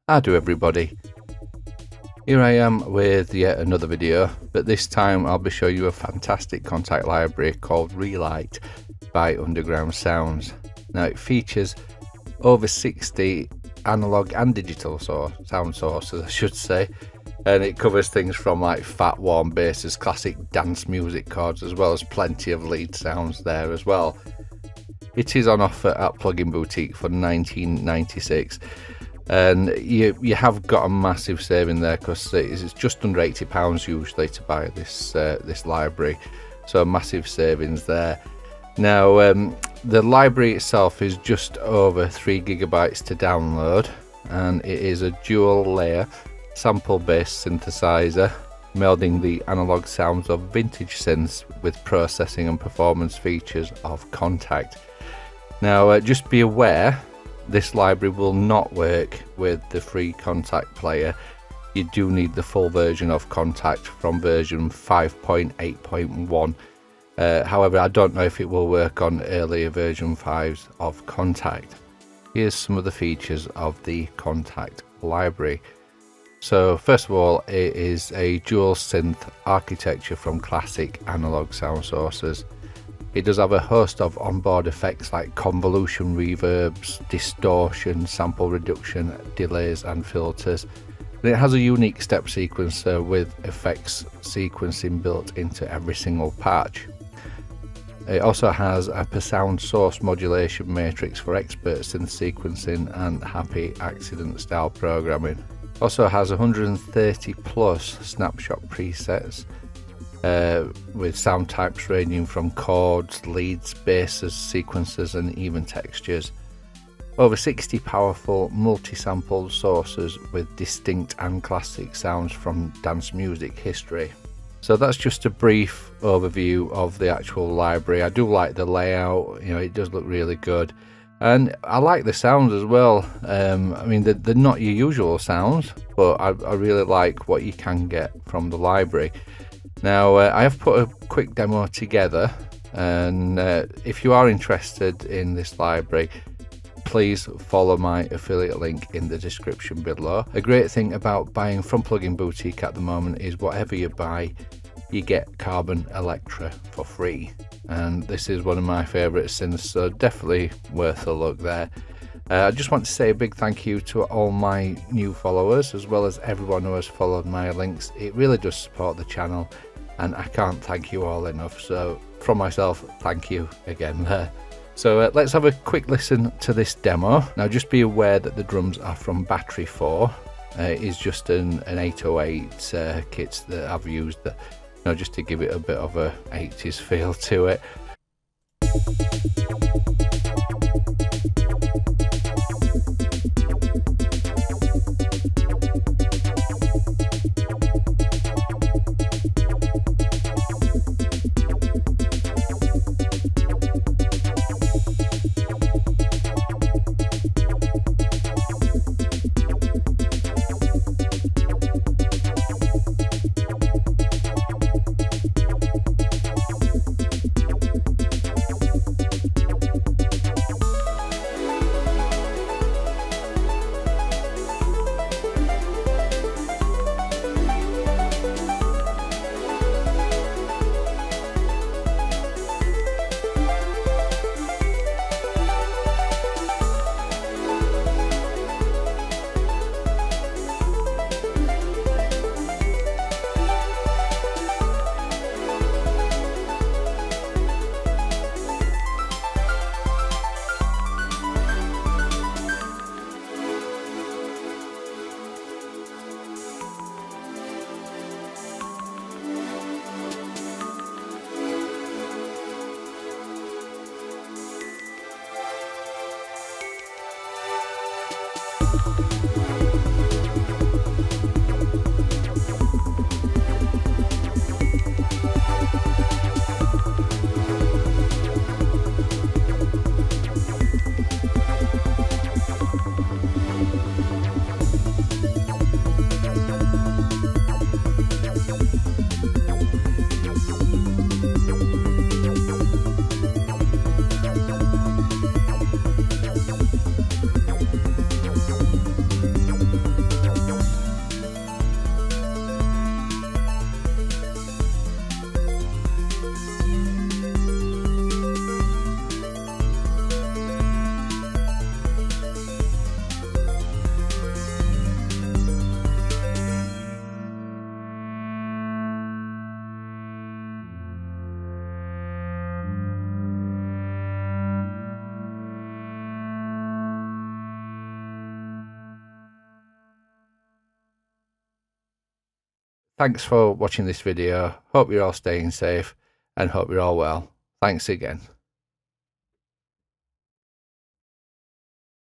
How do everybody? Here I am with yet another video, but this time I'll be showing you a fantastic contact library called Redlight by Undrgrnd Sounds. Now it features over 60 analog and digital sound sources, I should say, and it covers things from like fat warm basses, classic dance music chords, as well as plenty of lead sounds there as well. It is on offer at Plugin Boutique for $19.96. and you have got a massive saving there, because it's just under £80 usually to buy this library, so massive savings there. Now the library itself is just over 3 GB to download, and it is a dual layer sample based synthesizer melding the analog sounds of vintage synths with processing and performance features of Kontakt. Now just be aware, this library will not work with the free Kontakt player. You do need the full version of Kontakt from version 5.8.1. However, I don't know if it will work on earlier version 5s of Kontakt. Here's some of the features of the Kontakt library. So first of all, it is a dual synth architecture from classic analog sound sources. It does have a host of onboard effects like convolution, reverbs, distortion, sample reduction, delays and filters. And it has a unique step sequencer with effects sequencing built into every single patch. It also has a per sound source modulation matrix for expert synth sequencing and happy accident style programming. Also has 130 plus snapshot presets, with sound types ranging from chords, leads, basses, sequences and even textures. Over 60 powerful multi-sampled sources with distinct and classic sounds from dance music history. So that's just a brief overview of the actual library. I do like the layout, it does look really good, and I like the sounds as well. I mean, they're not your usual sounds, but I really like what you can get from the library. Now I have put a quick demo together, and if you are interested in this library, please follow my affiliate link in the description below. A great thing about buying from Plugin Boutique at the moment is whatever you buy, you get Carbon Electra for free, and this is one of my favourite synths, so definitely worth a look there. I just want to say a big thank you to all my new followers, as well as everyone who has followed my links. It really does support the channel, and I can't thank you all enough, so from myself, thank you again there. So let's have a quick listen to this demo. Now just be aware that the drums are from Battery 4. It is just an 808 kit that I've used, just to give it a bit of a 80s feel to it. thanks for watching this video. Hope you're all staying safe and hope you're all well. Thanks again.